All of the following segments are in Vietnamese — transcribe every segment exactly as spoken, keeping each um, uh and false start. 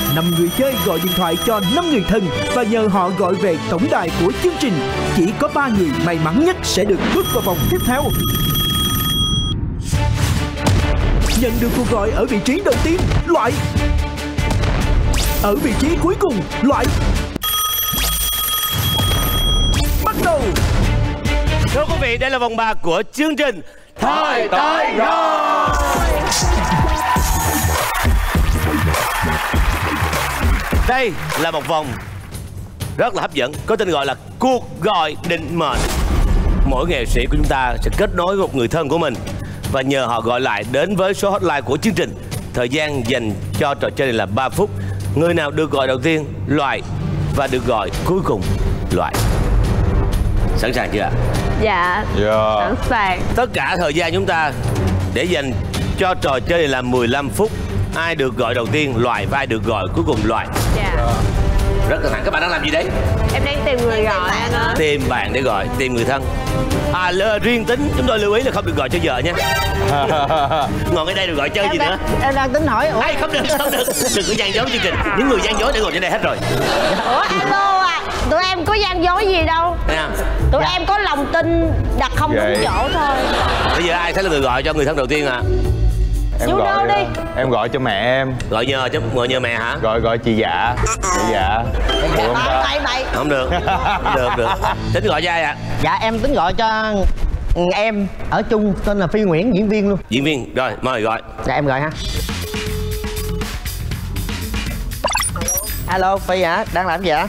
năm người chơi gọi điện thoại cho năm người thân và nhờ họ gọi về tổng đài của chương trình. Chỉ có ba người may mắn nhất sẽ được bước vào vòng tiếp theo. Nhận được cuộc gọi ở vị trí đầu tiên, loại. Ở vị trí cuối cùng, loại. Bắt đầu. Thưa quý vị, đây là vòng ba của chương trình Thời tới rồi. Đây là một vòng rất là hấp dẫn, có tên gọi là cuộc gọi định mệnh. Mỗi nghệ sĩ của chúng ta sẽ kết nối với một người thân của mình và nhờ họ gọi lại đến với số hotline của chương trình. Thời gian dành cho trò chơi này là ba phút. Người nào được gọi đầu tiên loại, và được gọi cuối cùng loại. Sẵn sàng chưa ạ? Dạ, yeah. Sẵn sàng. Tất cả thời gian chúng ta để dành cho trò chơi này là mười lăm phút. Ai được gọi đầu tiên loại và ai được gọi cuối cùng loại. Dạ. Rất căng thẳng. Các bạn đang làm gì đấy? Em đang tìm người gọi anh ơi. Tìm bạn để gọi, tìm người thân. À, lơ, riêng tính chúng tôi lưu ý là không được gọi cho vợ nha. Ngồi ở đây được gọi chơi em gì đang, nữa. Em đang tính hỏi. Ủa? Ai, không được, không được. Đừng có gian dối chương trình. Những người gian dối đã ngồi trên đây hết rồi. Ủa alo à, tụi em có gian dối gì đâu. Nè. Tụi dạ. em có lòng tin đặt không đúng chỗ thôi. Bây giờ ai sẽ là người gọi cho người thân đầu tiên à? Em gọi đi. Em gọi cho mẹ em. Gọi nhờ chứ, gọi nhờ mẹ hả? Gọi gọi chị Dạ. Chị Dạ. Không, bậy, bậy. Không được. Không được, không được. Tính gọi cho ai ạ? À? Dạ em tính gọi cho em ở chung tên là Phi Nguyễn, diễn viên luôn. Diễn viên, rồi mời gọi. Dạ em gọi ha. Alo Phi hả? Đang làm gì hả?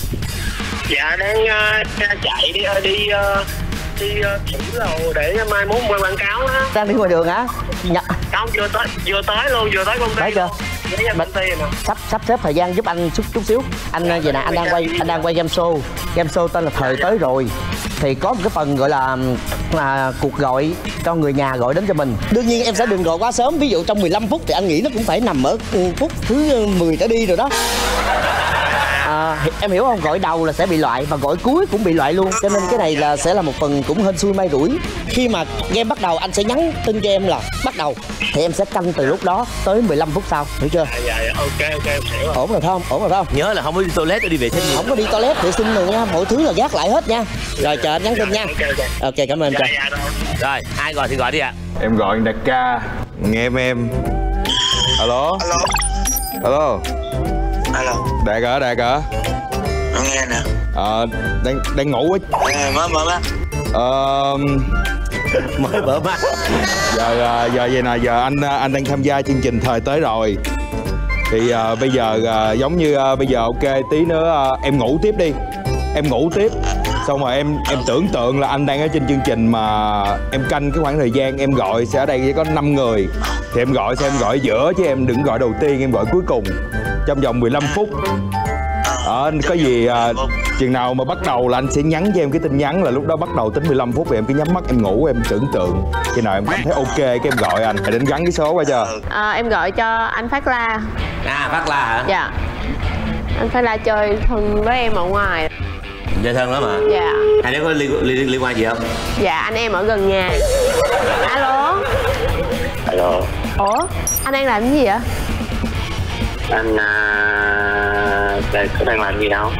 Dạ đang uh, chạy đi đi uh, đi uh, thử đồ để mai mốt quay quảng cáo á. Đang đi ngoài đường hả? Dạ. Không, vừa tới vừa tới luôn, vừa tới công ty. Thấy chưa? Công ty mà. Sắp sắp xếp thời gian giúp anh chút chút xíu. Anh vậy nè, anh đang quay anh đang quay game show. Game show tên là Thời Tới Rồi. Thì có một cái phần gọi là là cuộc gọi cho người nhà gọi đến cho mình. Đương nhiên em sẽ đừng gọi quá sớm. Ví dụ trong mười lăm phút thì anh nghĩ nó cũng phải nằm ở phút thứ mười trở đi rồi đó. À, em hiểu không? Gọi đầu là sẽ bị loại và gọi cuối cũng bị loại luôn. Cho nên cái này là sẽ là một phần cũng hên xui may rủi. Khi mà game bắt đầu anh sẽ nhắn tin cho em là bắt đầu. Thì em sẽ canh từ lúc đó tới mười lăm phút sau. Hiểu chưa? Dạ, dạ, ok, ok, em hiểu rồi. Ổn rồi phải không? Ổn rồi phải không? Nhớ là không có đi toilet để đi vệ sinh. Không có đi toilet, vệ sinh rồi nha. Mọi thứ là gác lại hết nha. Rồi chờ anh nhắn tin nha. Ok, ok. Ok, cảm ơn em. Dạ, dạ, rồi. Rồi, ai gọi thì gọi đi ạ. À. Em gọi Đạt Ca. Nghe em em. Alo. Alo. Alo. Alo. Đạt hả? Đạt hả? Không nghe nè. Ờ, đang đang ngủ á. À, mở mở mắt. Ờ, mới mở mắt. Giờ giờ vậy nè, giờ anh anh đang tham gia chương trình Thời Tới Rồi. Thì uh, bây giờ uh, giống như uh, bây giờ ok, tí nữa uh, em ngủ tiếp đi. Em ngủ tiếp. Xong rồi em em tưởng tượng là anh đang ở trên chương trình mà em canh cái khoảng thời gian em gọi sẽ ở đây chỉ có năm người. Thì em gọi sẽ em gọi giữa chứ em đừng gọi đầu tiên, em gọi cuối cùng. Trong vòng mười lăm phút. Ờ, có gì uh, chừng nào mà bắt đầu là anh sẽ nhắn cho em cái tin nhắn là lúc đó bắt đầu tính mười lăm phút thì em cứ nhắm mắt em ngủ, em tưởng tượng khi nào em cảm thấy ok cái em gọi anh. Hãy đến gắn cái số qua chưa? À, em gọi cho anh Phát La. À, Phát La hả? Dạ. Anh Phát La chơi thân với em ở ngoài. Chơi thân lắm hả? Dạ. Hai đứa có liên, liên, liên quan gì không? Dạ, anh em ở gần nhà. Alo. Alo. Ủa, anh đang làm cái gì vậy? Anh à, đây có đang làm gì đâu?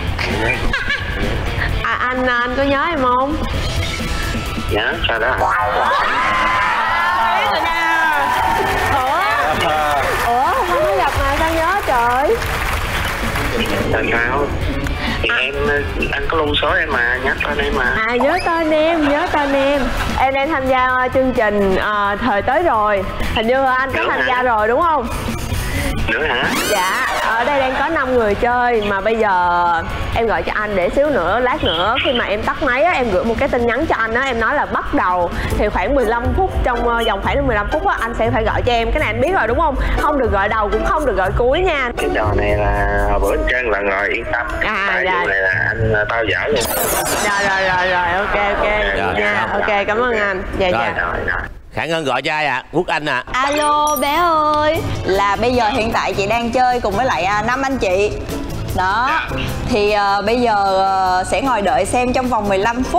À, anh anh có nhớ em không? Nhớ sao đó? À, biết rồi nè. Ủa? Ủa, không có gặp mà sao nhớ trời? Làm sao? Thì à. em anh có lưu số em mà, nhớ tên em mà. À, nhớ tên em, nhớ tên em. Em đang tham gia chương trình uh, Thời Tới Rồi. Hình như anh có Đúng tham hả? gia rồi đúng không? Nữa hả? Dạ, ở đây đang có năm người chơi. Mà bây giờ em gọi cho anh để xíu nữa, lát nữa khi mà em tắt máy á, em gửi một cái tin nhắn cho anh á. Em nói là bắt đầu. Thì khoảng mười lăm phút, trong vòng khoảng mười lăm phút á, anh sẽ phải gọi cho em. Cái này anh biết rồi đúng không? Không được gọi đầu cũng không được gọi cuối nha. Cái trò này là hồi bữa anh chơi lần rồi, yên tâm. À, tại dạ. này là anh tao dở luôn. Rồi, rồi, rồi, rồi, ok, ok. Dạ, Nha, ok, cảm ơn anh. Dạ, Rồi. dạ. Rồi, rồi. Khả Ngân gọi cho ai ạ? À? Quốc Anh ạ. À. Alo bé ơi. Là bây giờ hiện tại chị đang chơi cùng với lại năm anh chị. Đó. Thì uh, bây giờ uh, sẽ ngồi đợi xem trong vòng mười lăm phút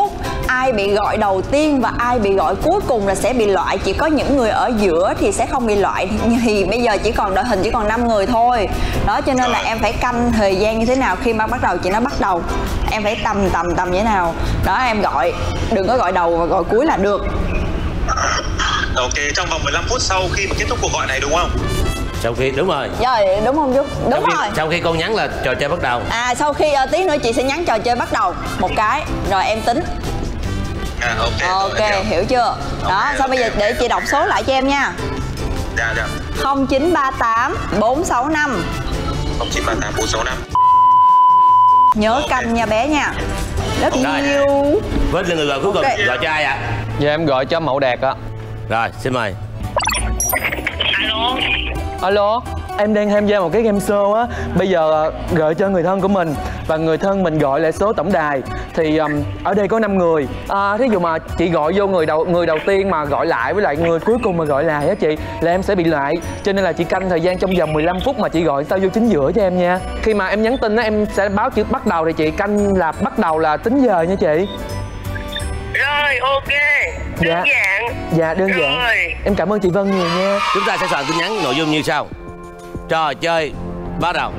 ai bị gọi đầu tiên và ai bị gọi cuối cùng là sẽ bị loại. Chỉ có những người ở giữa thì sẽ không bị loại. Thì bây giờ chỉ còn đội hình chỉ còn năm người thôi. Đó, cho nên là em phải canh thời gian như thế nào. Khi mà bắt đầu chị nói bắt đầu, em phải tầm tầm tầm như thế nào. Đó, em gọi, đừng có gọi đầu và gọi cuối là được. Ok, trong vòng mười lăm phút sau khi mà kết thúc cuộc gọi này đúng không? Sau khi, đúng rồi. Rồi, đúng không chú? Đúng sau khi, rồi. Sau khi con nhắn là trò chơi bắt đầu. À, sau khi uh, tí nữa chị sẽ nhắn trò chơi bắt đầu một cái, rồi em tính. À, ok. Ok, rồi, hiểu chưa? Đó, okay, sau bây giờ okay, để okay. chị đọc số lại cho em nha. Dạ, dạ. không chín ba tám bốn sáu năm không chín ba tám bốn sáu năm. Nhớ okay. canh nha bé nha. Rất Rồi. nhiều. Với người gọi cuối cùng, Okay. gọi cho ai ạ? Dạ em gọi cho Mậu Đạt ạ. Rồi, xin mời. Alo. Alo, em đang tham gia một cái game show á. Bây giờ gọi cho người thân của mình và người thân mình gọi lại số tổng đài. Thì um, ở đây có năm người. À, thí dụ mà chị gọi vô người đầu người đầu tiên mà gọi lại với lại người cuối cùng mà gọi lại á chị, là em sẽ bị loại. Cho nên là chị canh thời gian trong vòng mười lăm phút mà chị gọi sao vô chính giữa cho em nha. Khi mà em nhắn tin á em sẽ báo chữ bắt đầu thì chị canh là bắt đầu là tính giờ nha chị. Rồi, ok. Đơn Dạ. giản. Dạ đơn giản. Rồi. Em cảm ơn chị Vân nhiều nha. Chúng ta sẽ soạn tin nhắn nội dung như sau. Trò chơi bắt đầu.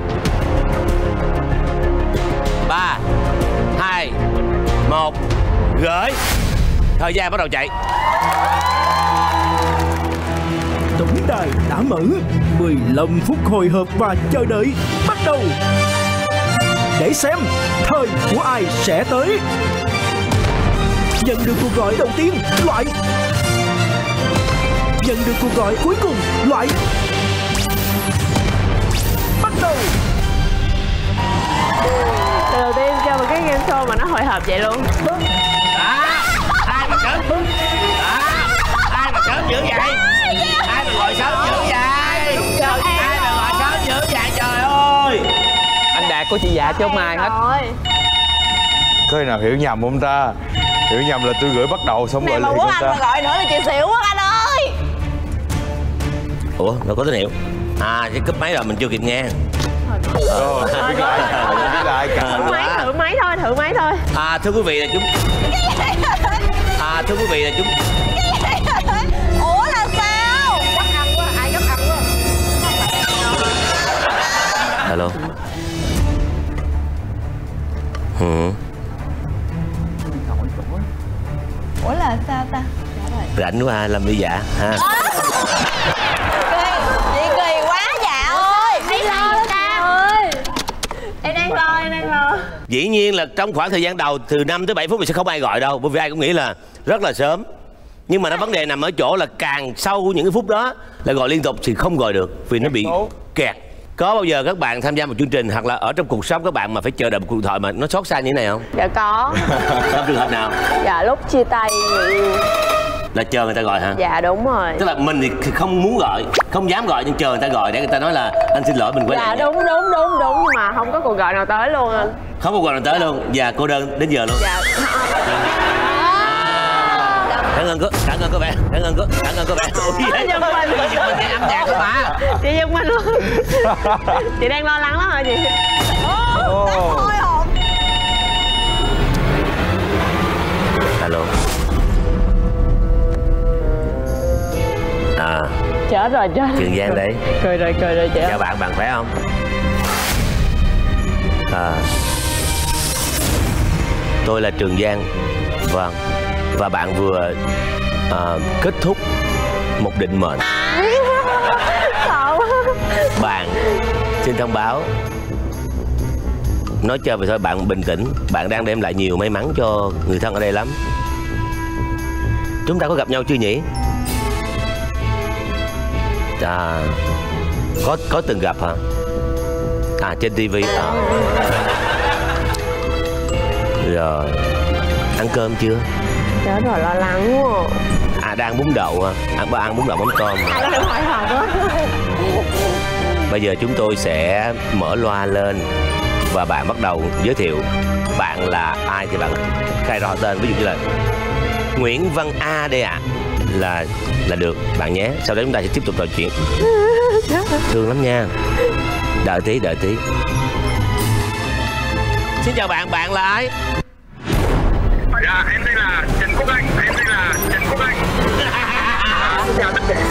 Ba, hai, một, gửi. Thời gian bắt đầu chạy. Tổng đài đã mở. mười lăm phút hồi hộp và chờ đợi bắt đầu. Để xem thời của ai sẽ tới. Nhận được cuộc gọi đầu tiên, loại. Nhận được cuộc gọi cuối cùng, loại. Bắt đầu. Lần đầu tiên chơi một cái game show mà nó hồi hộp vậy luôn. À, ai mà sớm. À, ai mà sớm dữ vậy? Ai mà gọi sớm dữ vậy? Ai mà gọi sớm dữ vậy trời ơi? Anh Đạt của chị Dạ chứ không ai hết. Rồi. Có khi nào hiểu nhầm không ta? Hiểu nhầm là tôi gửi bắt đầu xong Này gọi mà liền Quốc không Anh ta? mà gọi nữa là chị xỉu Quốc Anh ơi. Ủa, đâu có tín hiệu. À, cái cúp máy rồi mình chưa kịp nghe. Rồi, biết lại, biết lại cả. À, Thử máy, quá. thử máy thôi, thử máy thôi. À, thưa quý vị là chúng. À, thưa quý vị là chúng. Ủa là sao? Gấp ăn quá, ai gấp ăn quá. Alo. Ừ. Ủa là sao ta? Rảnh quá làm đi dạ ha. Chị kỳ quá Dạ ơi. Em lo lắm ta ơi. Em đang lo, em đang lo. Dĩ nhiên là trong khoảng thời gian đầu từ năm tới bảy phút thì sẽ không ai gọi đâu, bởi vì ai cũng nghĩ là rất là sớm. Nhưng mà nó vấn đề nằm ở chỗ là càng sâu những cái phút đó là gọi liên tục thì không gọi được vì nó bị kẹt. Có bao giờ các bạn tham gia một chương trình hoặc là ở trong cuộc sống các bạn mà phải chờ đợi một cuộc điện thoại mà nó xót xa như thế này không? Dạ có. Trong trường hợp nào? Dạ lúc chia tay người yêu. Là chờ người ta gọi hả? Dạ đúng rồi. Tức là mình thì không muốn gọi, không dám gọi nhưng chờ người ta gọi để người ta nói là anh xin lỗi mình quay Dạ lại. đúng đúng đúng đúng nhưng mà không có cuộc gọi nào tới luôn anh. Không có cuộc gọi nào tới luôn và cô đơn đến giờ luôn. Dạ. Cảm ơn cô, cảm ơn cô bé, cảm ơn cô, cảm ơn cô bé. Chị giật mình. Chị giật mình cái âm nhạc của bà. Chị giật mình luôn. Chị đang lo lắng lắm hả chị? Ô, đáng hồi hộp. Alo. À, Chết rồi chết. Trường Giang đấy. Cười rồi cười rồi chị. Chào bạn, bạn khỏe không? À, tôi là Trường Giang. Vâng. Và bạn vừa à, kết thúc một định mệnh. Bạn xin thông báo, nói chơi vậy thôi, bạn bình tĩnh. Bạn đang đem lại nhiều may mắn cho người thân ở đây lắm. Chúng ta có gặp nhau chưa nhỉ? À, có có từng gặp hả? À, trên tivi à. Rồi, ăn cơm chưa? Chết rồi lo lắng quá. À, đang bún đậu hả? À, ba ăn bún đậu mắm tôm. Ai có hỏi hộp quá. Bây giờ chúng tôi sẽ mở loa lên và bạn bắt đầu giới thiệu bạn là ai thì bạn khai rõ tên, ví dụ như là Nguyễn Văn A đây ạ. À. Là là được bạn nhé. Sau đó chúng ta sẽ tiếp tục trò chuyện. Thương lắm nha. Đợi tí, đợi tí. Xin chào bạn, bạn là ai? Dạ, em đây là Trần Quốc Anh. Em đây là Trần Quốc Anh. Chào tất cả.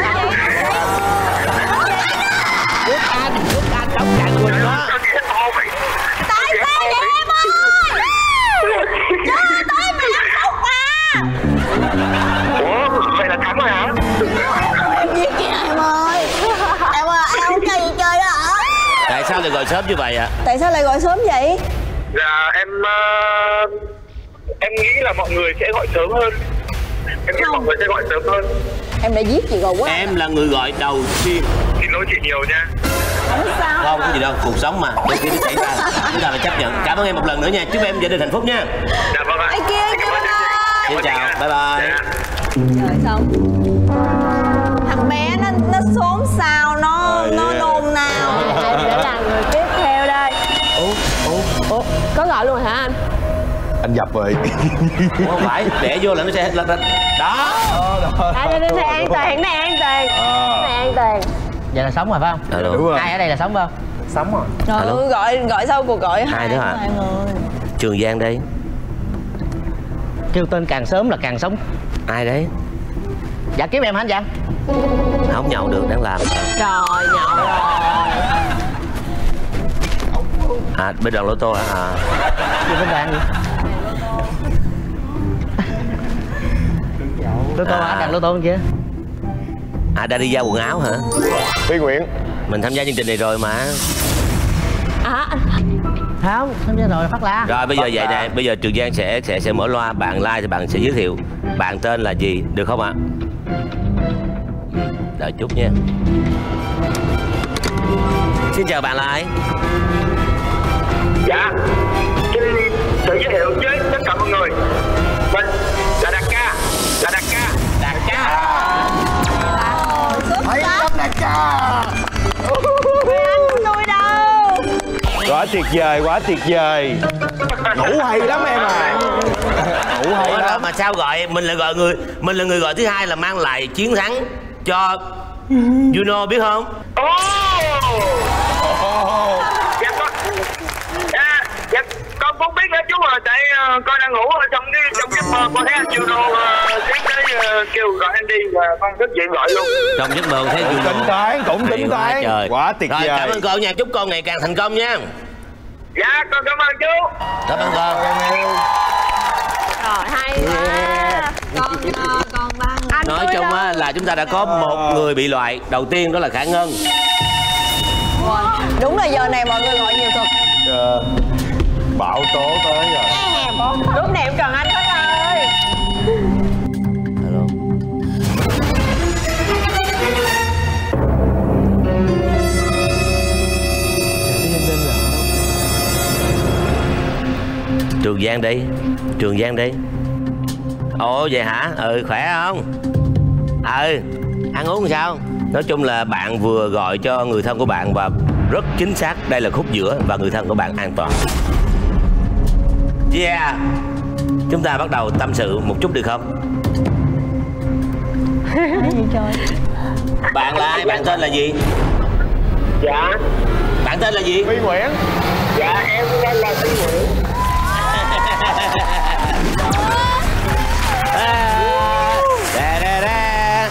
Quốc Anh, Quốc Anh đóng cạnh Quỳnh đó. Tại sao vậy em ơi? Chơi tới mười lăm phút mà. Ủa, vậy là thắng rồi hả? Em giết kìa em ơi. Em ơi, ai không chơi gì chơi đó hả? Tại sao lại gọi sớm như vậy ạ? Tại sao lại gọi sớm vậy? Dạ, em uh, em nghĩ là mọi người sẽ gọi sớm hơn. Em nghĩ Không. mọi người sẽ gọi sớm hơn. Em đã giết chị rồi quá. Em là người gọi đầu tiên. Xin lỗi chị nhiều nha. Không sao. Không có gì đâu, cuộc sống mà, đôi khi nó xảy ra chúng ta phải chấp nhận. Cảm ơn em một lần nữa nha, chúc em gia đình hạnh phúc nha. Dạ vâng ạ. Ai kia, Em cảm ơn chị. Xin chào, bye bye. Dạ. Trời xong. Thằng bé nó nó xốn xao, nó nó nôn nao. Anh sẽ là người tiếp theo đây. Ủa, ủa, Ủa, có gọi luôn rồi hả anh? Anh dập rồi. ủa, không phải, để vô là nó sẽ lên lên. Đó. À, đây, đây, đây, an toàn, này an toàn. Này an toàn. Vậy là sống rồi phải không? Alo. Đúng rồi. Ai ở đây là sống phải không? Sống rồi. Trời Alo. ơi, gọi gọi sau cuộc gọi Ai đó hả? hai người. Trường Giang đây. Kêu tên càng sớm là càng sống. Ai đấy? Dạ kiếm em hả anh Giang? Không nhậu được, đang làm. Rồi, nhậu rồi. À, bên đoàn lô tô hả? À. Chưa có đoàn gì. Lô tô hả? Đàn lô tô kia. À, đã đi giao quần áo hả? Phi Nguyễn. Mình tham gia chương trình này rồi mà. À, Không, không biết rồi, phát la. Rồi bây giờ vậy nè, bây giờ Trường Giang sẽ sẽ sẽ mở loa, bạn like thì bạn sẽ giới thiệu bạn tên là gì, được không ạ? Đợi chút nha. Xin chào bạn là ai? Dạ, xin tự giới thiệu với tất cả mọi người. Mình là Đạt Ca, là Đạt Ca. Đạt Ca. Thấy lắm Đạt Ca. Anh của tôi đâu? Quá tuyệt vời, quá tuyệt vời. Ngủ hay lắm em à. Ngủ hay Ủa, lắm. mà sao gọi mình là gọi người mình là người gọi thứ hai là mang lại chiến thắng cho Juno biết không? Ồ! Dạ con, dạ, dạ con không biết nữa chú à, tại uh, con đang ngủ ở trong cái trong giấc mơ con thấy anh Juno uh, tiếng tới uh, kêu gọi anh đi và con thức dậy gọi luôn. Trong giấc mơ thấy Cũng Juno. tính toán, cũng Hay tính quá toán. trời. Quá tuyệt Rồi, vời. cảm ơn con nha, chúc con ngày càng thành công nha. Dạ con cảm ơn chú. Cảm ơn con. rồi, hay quá. Con uh, con ba người. Anh Nói tôi chung đâu? á là chúng ta đã có một người bị loại. Đầu tiên đó là Khả Ngân. Đúng là giờ này mọi người gọi nhiều thật. Ờ, bão tố tới rồi. Lúc này em cần anh hết ơi. Alo. Trường Giang đi. Trường Giang đi. Ồ vậy hả? Ừ khỏe không? Ừ. Ăn uống sao? Nói chung là bạn vừa gọi cho người thân của bạn và rất chính xác. Đây là khúc giữa và người thân của bạn an toàn. Yeah. Chúng ta bắt đầu tâm sự một chút được không? Bạn là ai? Bạn tên là gì? Dạ, Bạn tên là gì? Phi Nguyễn. dạ em tên là Phi Nguyễn. Đà, đà, đà.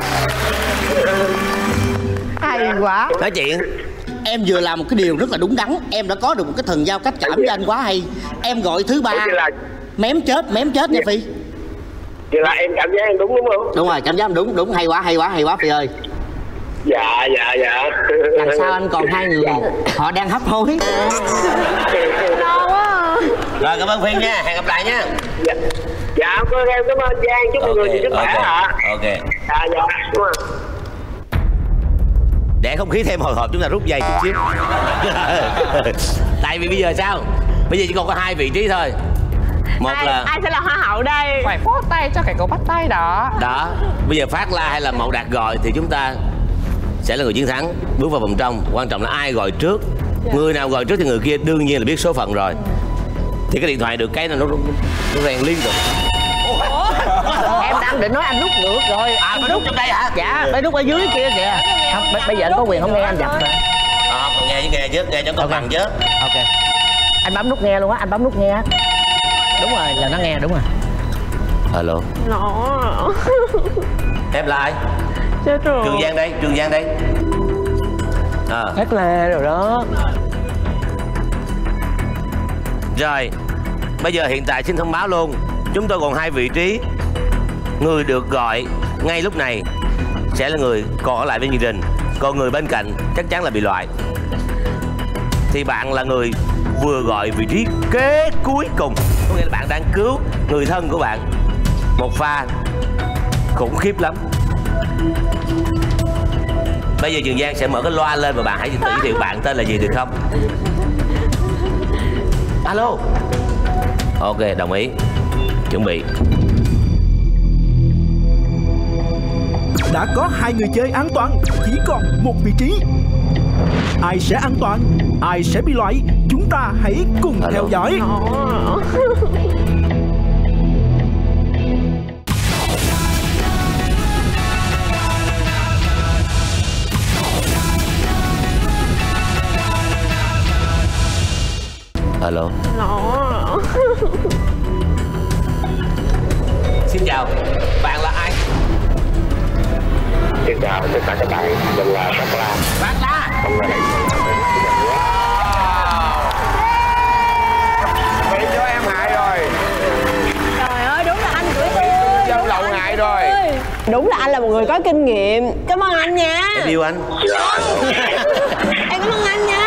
Hay quá. Nói chuyện. Em vừa làm một cái điều rất là đúng đắn. Em đã có được một cái thần giao cách cảm với anh quá hay. Em gọi thứ ba Vậy là mém chết, mém chết nha Phi. vậy là em cảm giác em đúng đúng không? Đúng rồi, cảm giác đúng, đúng, hay quá, hay quá, hay quá Phi ơi. Dạ dạ dạ. Làm sao anh còn hai người họ đang hấp hối. Lâu quá. Rồi cảm ơn Phiên nha. Hẹn gặp lại nha. Dạ, dạ con em cảm ơn Giang, chúc mọi người nhiều sức khỏe ạ. Ok. Dạ dạ đúng rồi. Để không khí thêm hồi hộp chúng ta rút dây chút xíu. Tại vì bây giờ sao? Bây giờ chỉ còn có hai vị trí thôi. Một ai, là ai sẽ là hoa hậu đây? Phải phó tay cho cái câu bắt tay đó. đó. Bây giờ Phát La hay là Mậu Đạt gọi thì chúng ta sẽ là người chiến thắng, bước vào vòng trong. Quan trọng là ai gọi trước. Người nào gọi trước thì người kia đương nhiên là biết số phận rồi. Thì cái điện thoại được cái là nó nó rèn liên tục. Em đang định nói anh rút ngược rồi. À phải rút trong đây hả? Dạ, phải rút ở dưới kia kìa. Không, bây, bây giờ anh có quyền không nghe anh dập mà. À, còn nghe với nghe chứ, nghe cho công bằng chứ. Ok. Anh bấm nút nghe luôn á, anh bấm nút nghe. Đúng rồi, là nó nghe, đúng rồi. Alo. Nó. Em là ai? Chết rồi. Trường Giang đây, Trường Giang đây. À. Hát là rồi đó. Rồi, bây giờ hiện tại xin thông báo luôn, chúng tôi còn hai vị trí. Người được gọi ngay lúc này sẽ là người còn ở lại bên chương trình, còn người bên cạnh chắc chắn là bị loại. Thì bạn là người vừa gọi vị trí kế cuối cùng, có nghĩa là bạn đang cứu người thân của bạn. Một pha khủng khiếp lắm. Bây giờ Trường Giang sẽ mở cái loa lên và bạn hãy tự giới thiệu bạn tên là gì được không? Alo. Ok, đồng ý. Chuẩn bị. Đã có hai người chơi an toàn, chỉ còn một vị trí. Ai sẽ an toàn, ai sẽ bị loại, chúng ta hãy cùng Alo. theo dõi. Nó. Alo. Nó. Xin chào, bạn là ai? Xin chào tất cả các bạn, mình là Bác La. Bác La. Hôm nay Bị cho em hại rồi. Trời ơi, đúng là anh tuổi tôi. Dâu lậu hại rồi. Đúng là anh là một người có kinh nghiệm. Cảm ơn anh nha. Em yêu anh. Em cảm ơn anh nha.